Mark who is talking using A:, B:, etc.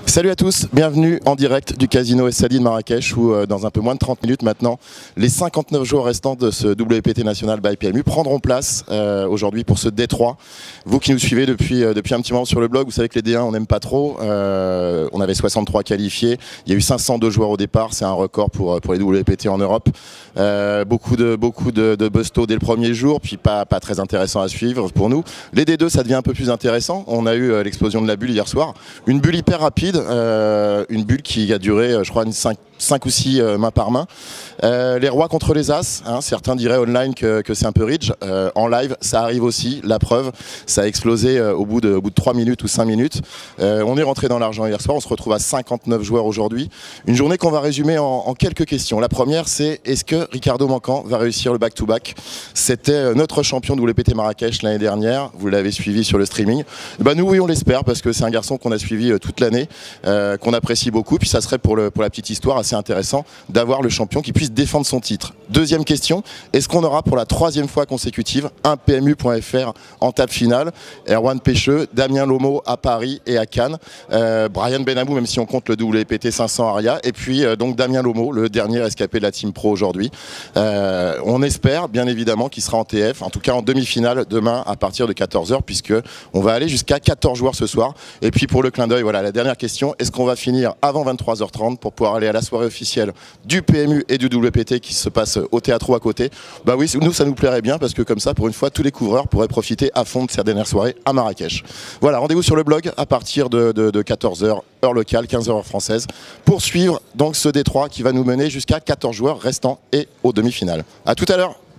A: Salut à tous, bienvenue en direct du Casino Estadi de Marrakech où dans un peu moins de 30 minutes maintenant, les 59 joueurs restants de ce WPT National by PMU prendront place aujourd'hui pour ce D3. Vous qui nous suivez depuis un petit moment sur le blog, vous savez que les D1 on n'aime pas trop, on avait 63 qualifiés, il y a eu 502 joueurs au départ, c'est un record pour les WPT en Europe. Beaucoup de bustos dès le premier jour, puis pas très intéressant à suivre pour nous. Les D2 ça devient un peu plus intéressant, on a eu l'explosion de la bulle hier soir, une bulle hyper rapide. Une bulle qui a duré, je crois, 5 ou 6 main par main. Les rois contre les as, hein, certains diraient online que c'est un peu ridge. En live, ça arrive aussi, la preuve, ça a explosé au bout de 3 minutes ou 5 minutes. On est rentré dans l'argent hier soir, on se retrouve à 59 joueurs aujourd'hui. Une journée qu'on va résumer en quelques questions. La première, c'est est-ce que Ricardo Mancan va réussir le back-to-back? C'était notre champion de WPT Marrakech l'année dernière, vous l'avez suivi sur le streaming. Ben nous, oui, on l'espère, parce que c'est un garçon qu'on a suivi toute l'année. Qu'on apprécie beaucoup, puis ça serait pour la petite histoire assez intéressant d'avoir le champion qui puisse défendre son titre. Deuxième question, est-ce qu'on aura pour la 3e fois consécutive un PMU.fr en table finale? Erwan Pêcheux, Damien Lomo à Paris et à Cannes, Brian Benamou même si on compte le WPT 500 Aria, et puis donc Damien Lomo, le dernier escapé de la Team Pro aujourd'hui. On espère bien évidemment qu'il sera en TF, en tout cas en demi-finale demain à partir de 14 h, puisque on va aller jusqu'à 14 joueurs ce soir. Et puis pour le clin d'œil, voilà la dernière question, est-ce qu'on va finir avant 23 h 30 pour pouvoir aller à la soirée officielle du PMU et du WPT qui se passe au théâtre à côté? Bah oui, nous ça nous plairait bien parce que comme ça, pour une fois, tous les couvreurs pourraient profiter à fond de cette dernière soirée à Marrakech. Voilà, rendez-vous sur le blog à partir de 14 h heure locale, 15 h heure française, pour suivre donc ce D3 qui va nous mener jusqu'à 14 joueurs restants et aux demi-finales. A tout à l'heure.